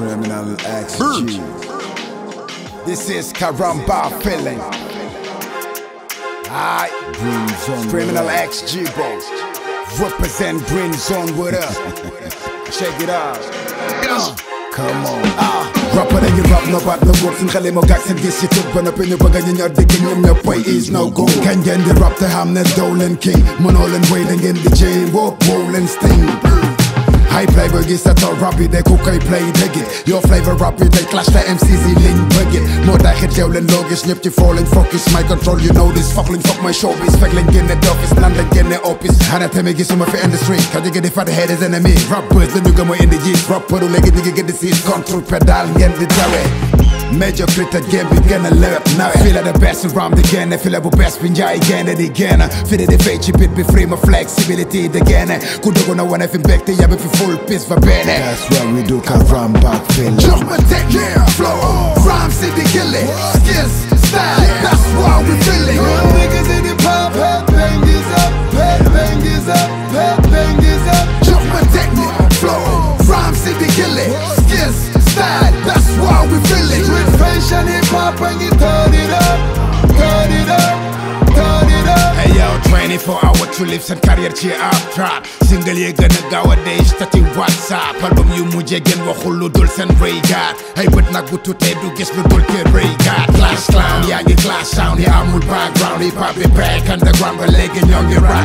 Criminal XG. This is Karambak feeling. Aight, Criminal XG, bro. Represent Green Zone with us. Check it out. Come on. Rapper dañuy rap no baat no góor suñ xale moo gàg seen gis ci tut ba noppi ñu bëgg ñu ñor dëgg ñoom ñoo boy is no go. Kañ ngeen di rap te xam ne doo leen king mënoo leen wéy da ngeen di jëy woo leen sting. High play burger sa tool rap yi day ku koy play dëgg it. Your flavor rap yi day clash te MCs yi liñ bëgg it. Moo tax it yow leen loo gis ñëpp ci foo leen focus my control you know this fuck luñ fuck my showbiz fekk leen génne d'office nan lañ génne opus. Xanaa tamit gisuma fi industry ka jóge di fat head is enemy rappers lañu gëm mooy indi jiit rapperu léegi ñu ngi gën di siis contre pédale ngeen di dawee. Major critter game bi gën a lewet nawe fii la the best around the génne fii la bu best bi njaay génne di génne fii la di fay ci bit bi free ma flexibility di génne ku dugg na wane fi mbég te yabi fi full piece va bene. That's why we do Karambak feeling. Jox ma technique flow rhymes si di gilli skills style that's why we feeling. Niggas in the pop headbang is up headbang is up headbang is up. Jox ma technique flow rhymes si di gilli skills style that's why we feeling. With fashion hip hop and you turn it up, turn it up, turn it up. Hey yo, 24-hour to live and career ci up trap. Single yi gën a gaaw a dee stati WhatsApp. Album yu mujjee gën waxul lu dul seen rëy gaat. Hey bët nag bu tuutee du gis lu dul te rëy gaat. Clash clown yaa ngi clash sound yi amul background. Hip hop bi back underground ba léegi ñoo ngi rock.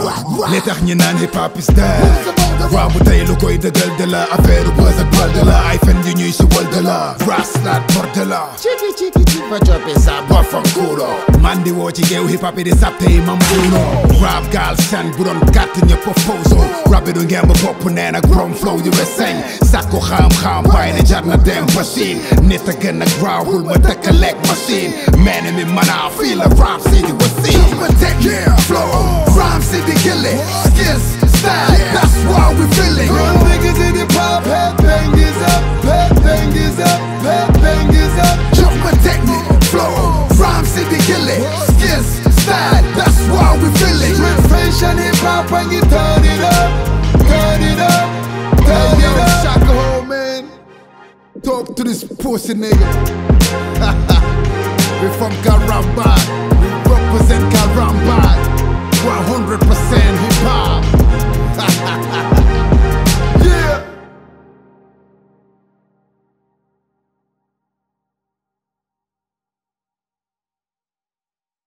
Li tax ñi naan hip hop is dead. Waaw bu tey lu koy dëggal de la affaire buzz ak bal de la ay fen yu ñuy si wal de la ras naat bor de la chiki chiki chiki fa joppe sa ba fa kuulo man di woo ci géew hip hop yi di sapte yi mam buuno rap gaal sen bu doon gàtt ñëpp a fawso rap bi du ngeen ba bopp nee na grom flow yu be señ sàkku xam-xam bàyyi ne jar na dem machine nit a gën a grawul ma dëkk lekk machine meene mi mana fii la rap si di wasi ma teg flow rhyme si di gilli skills style, that's why we feeling. Real niggas in the pop, headbang is up, headbang is up, headbang is up. Jox ma technique, flow, rhymes in the gilli, skills, style, that's why we feeling. With fashion hip hop and you turn it up, turn it up, turn it up. Shaka hole, man. Talk to this pussy nigga. We from Karambak.